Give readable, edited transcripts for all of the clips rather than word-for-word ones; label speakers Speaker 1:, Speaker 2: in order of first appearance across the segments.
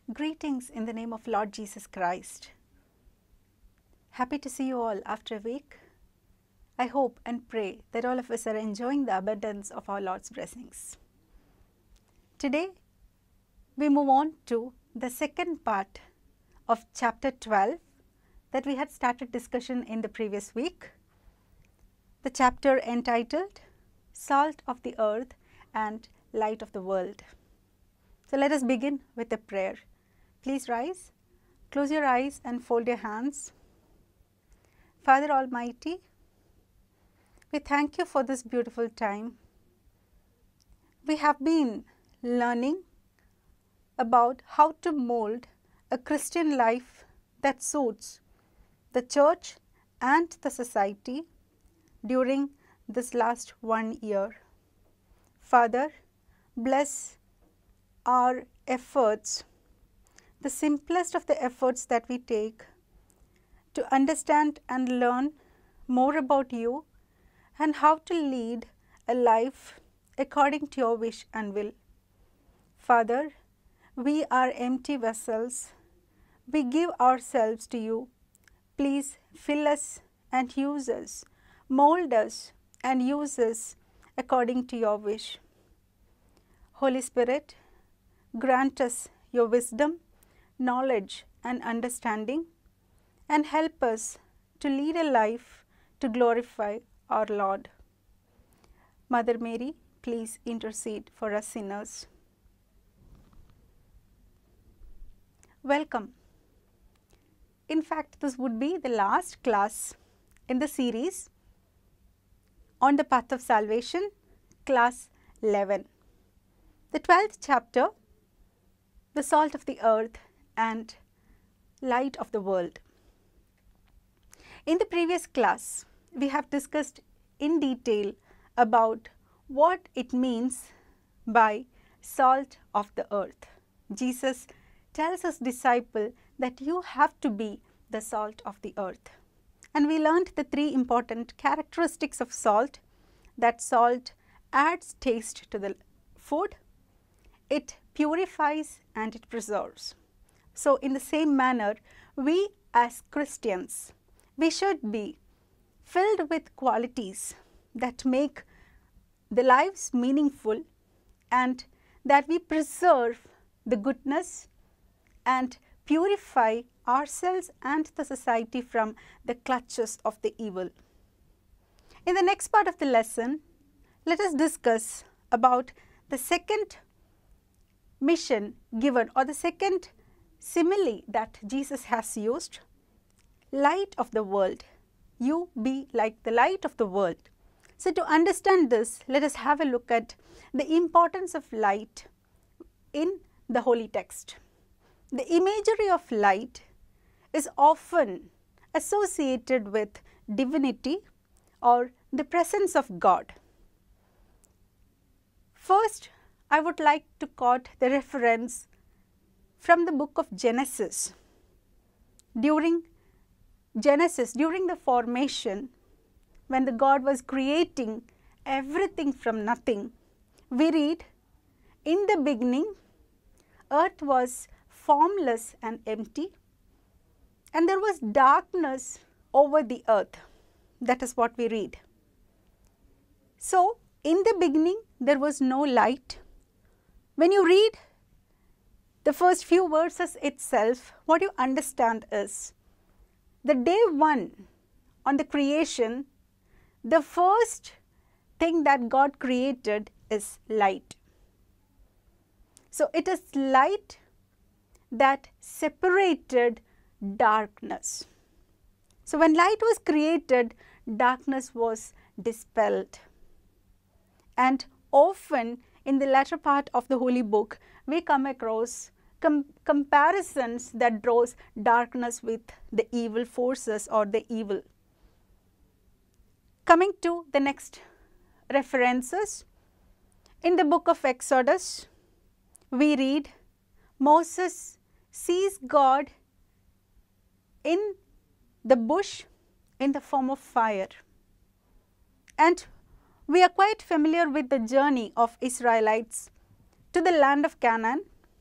Speaker 1: Greetings in the name of Lord Jesus Christ. Happy to see you all after a week. I hope and pray that all of us are enjoying the abundance of our Lord's blessings. Today, we move on to the second part of chapter 12 that we had started discussion in the previous week. The chapter entitled Salt of the Earth and Light of the World. So let us begin with a prayer. Please rise, close your eyes and fold your hands. Father Almighty, we thank you for this beautiful time. We have been learning about how to mold a Christian life that suits the church and the society during this last 1 year. Father, bless our efforts, the simplest of the efforts that we take to understand and learn more about you and how to lead a life according to your wish and will. Father, we are empty vessels. We give ourselves to you. Please fill us and use us, mold us and use us according to your wish. Holy Spirit, grant us your wisdom, knowledge and understanding, and help us to lead a life to glorify our Lord. Mother Mary, please intercede for us sinners. Welcome. In fact, this would be the last class in the series on the path of salvation, class 11. The 12th chapter, the salt of the earth and light of the world. In the previous class, we have discussed in detail about what it means by salt of the earth. Jesus tells his disciple that you have to be the salt of the earth. And we learned the three important characteristics of salt, that salt adds taste to the food, it purifies and it preserves. So in the same manner, we as Christians, we should be filled with qualities that make the lives meaningful and that we preserve the goodness and purify ourselves and the society from the clutches of the evil. In the next part of the lesson, let us discuss about the second mission given, or the second simile that Jesus has used, light of the world. You be like the light of the world. So to understand this, let us have a look at the importance of light in the holy text. The imagery of light is often associated with divinity or the presence of God. First, I would like to quote the reference from the book of Genesis. During the formation, when the God was creating everything from nothing, we read, in the beginning, earth was formless and empty, and there was darkness over the earth. That is what we read. So, in the beginning, there was no light. When you read the first few verses itself, what you understand is, the day one on the creation, the first thing that God created is light. So, it is light that separated darkness. So, when light was created, darkness was dispelled. And often in the latter part of the holy book, we come across comparisons that draws darkness with the evil forces or the evil. Coming to the next references, in the book of Exodus, we read, Moses sees God in the bush in the form of fire. And we are quite familiar with the journey of Israelites to the land of Canaan,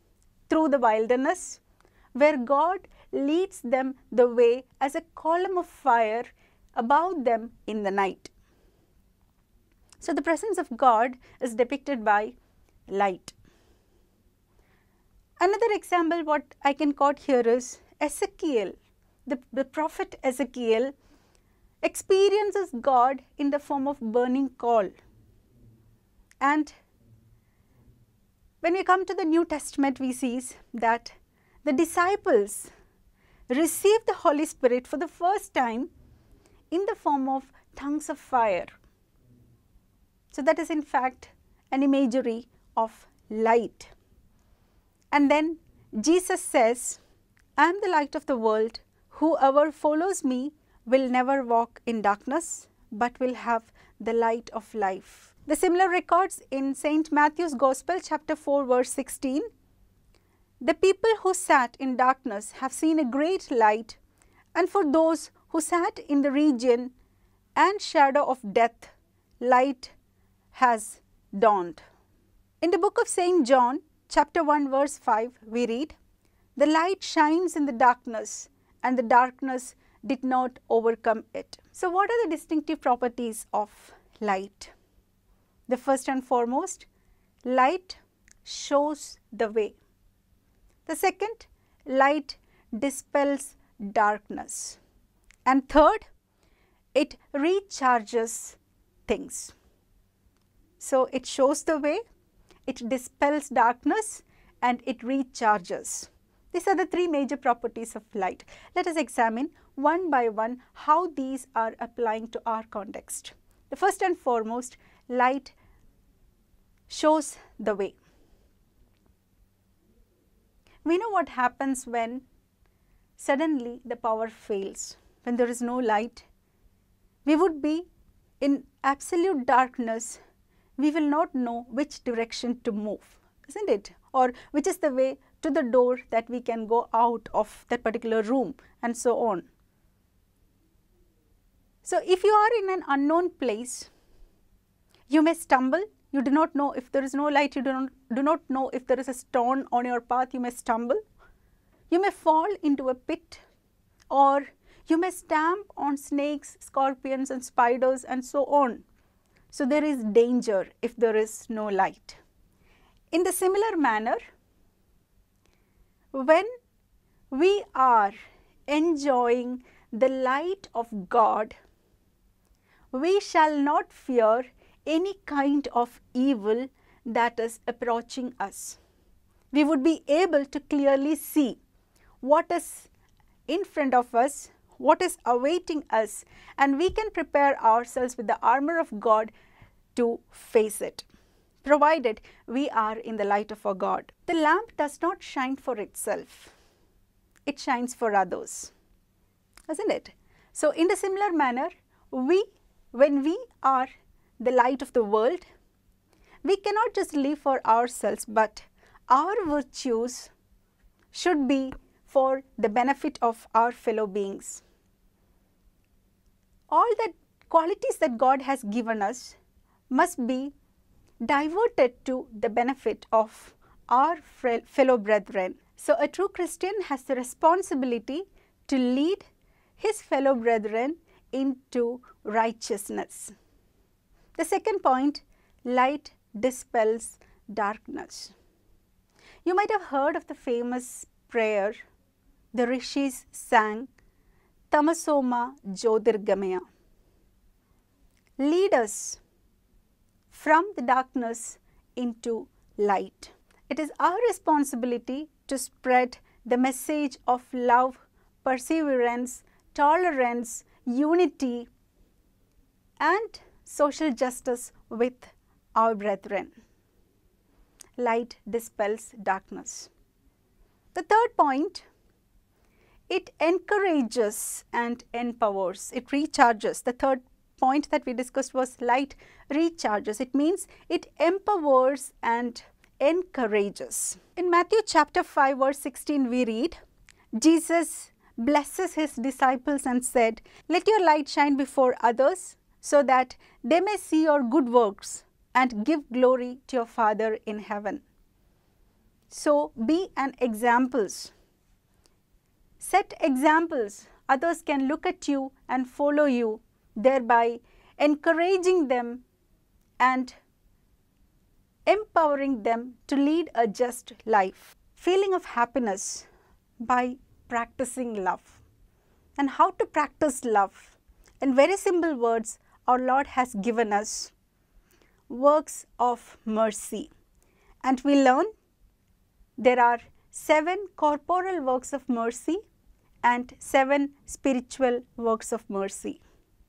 Speaker 1: through the wilderness, where God leads them the way as a column of fire above them in the night. So the presence of God is depicted by light. Another example what I can quote here is Ezekiel. The prophet Ezekiel experiences God in the form of burning coal. And when we come to the New Testament, we see that the disciples received the Holy Spirit for the first time in the form of tongues of fire. So that is in fact an imagery of light. And then Jesus says, I am the light of the world. Whoever follows me will never walk in darkness, but will have the light of life. The similar records in St. Matthew's Gospel, chapter 4, verse 16. The people who sat in darkness have seen a great light, and for those who sat in the region and shadow of death, light has dawned. In the book of St. John, chapter 1, verse 5, we read, the light shines in the darkness, and the darkness did not overcome it. So what are the distinctive properties of light? The first and foremost, light shows the way. The second, light dispels darkness. And third, it recharges things. So it shows the way, it dispels darkness, and it recharges. These are the three major properties of light. Let us examine one by one how these are applying to our context. The first and foremost, light shows the way. We know what happens when suddenly the power fails. When there is no light, we would be in absolute darkness. We will not know which direction to move, isn't it? Or which is the way to the door that we can go out of that particular room, and so on. So if you are in an unknown place, you may stumble. You do not know if there is no light. You do not know if there is a stone on your path. You may stumble. You may fall into a pit, or you may stamp on snakes, scorpions and spiders and so on. So there is danger if there is no light. In the similar manner, when we are enjoying the light of God, we shall not fear any kind of evil that is approaching us. We would be able to clearly see what is in front of us, what is awaiting us, and we can prepare ourselves with the armor of God to face it, provided we are in the light of our God. The lamp does not shine for itself, it shines for others, isn't it? So in the similar manner, when we are the light of the world, we cannot just live for ourselves, but our virtues should be for the benefit of our fellow beings. All the qualities that God has given us must be diverted to the benefit of our fellow brethren. So a true Christian has the responsibility to lead his fellow brethren into righteousness. The second point, light dispels darkness. You might have heard of the famous prayer the rishis sang, Tamasoma Jyotirgamaya. Lead us from the darkness into light. It is our responsibility to spread the message of love, perseverance, tolerance, unity, and social justice with our brethren. Light dispels darkness. The third point, it encourages and empowers, it recharges. The third point that we discussed was light recharges. It means it empowers and encourages. In Matthew chapter 5 verse 16 we read, Jesus blesses his disciples and said, "Let your light shine before others so that they may see your good works and give glory to your Father in heaven." So be an examples. Set examples. Others can look at you and follow you, thereby encouraging them and empowering them to lead a just life. Feeling of happiness by practicing love. And how to practice love? In very simple words, our Lord has given us works of mercy. And we learn there are 7 corporal works of mercy and 7 spiritual works of mercy.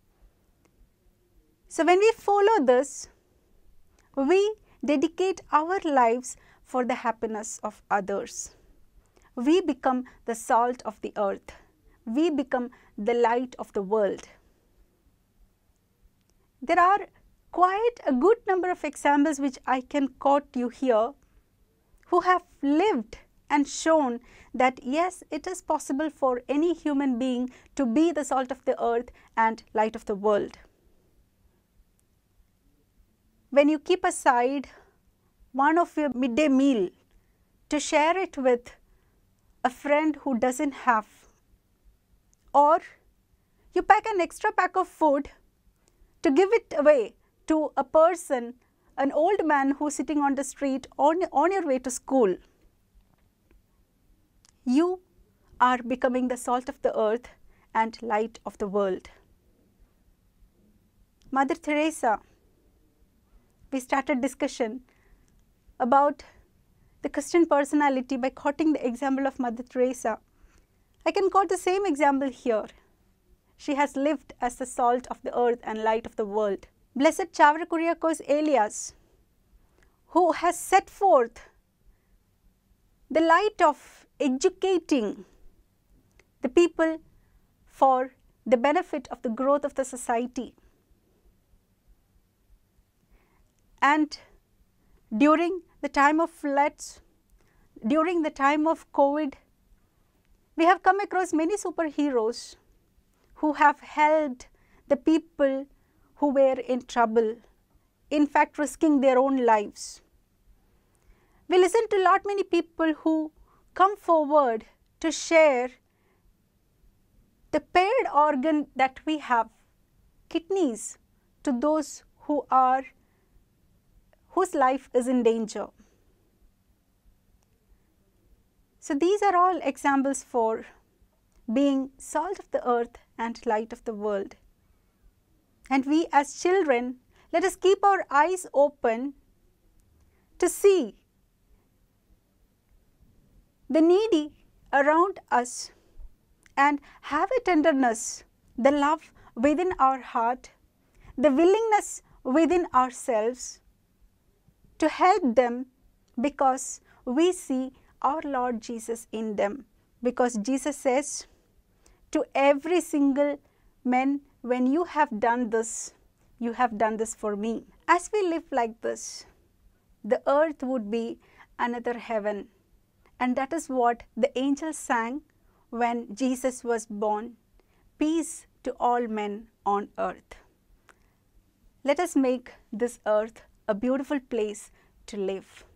Speaker 1: So when we follow this, we dedicate our lives for the happiness of others. We become the salt of the earth. We become the light of the world. There are quite a good number of examples which I can quote you here, who have lived and shown that yes, it is possible for any human being to be the salt of the earth and light of the world. When you keep aside one of your midday meal to share it with a friend who doesn't have, or you pack an extra pack of food to give it away to a person, an old man who is sitting on the street on your way to school, you are becoming the salt of the earth and light of the world. Mother Teresa, we started discussion about the Christian personality by quoting the example of Mother Teresa. I can quote the same example here. She has lived as the salt of the earth and light of the world. Blessed Chavra Kuriakos Elias, who has set forth the light of educating the people for the benefit of the growth of the society. And during the time of floods, during the time of COVID, we have come across many superheroes who have helped the people who were in trouble, in fact risking their own lives. We listen to a lot many people who come forward to share the paired organ that we have, kidneys, to those whose life is in danger. So these are all examples for being salt of the earth and light of the world. And we as children, let us keep our eyes open to see the needy around us and have a tenderness, the love within our heart, the willingness within ourselves to help them, because we see our Lord Jesus in them. Because Jesus says to every single man, when you have done this, you have done this for me. As we live like this, the earth would be another heaven. And that is what the angels sang when Jesus was born. Peace to all men on earth. Let us make this earth a beautiful place to live.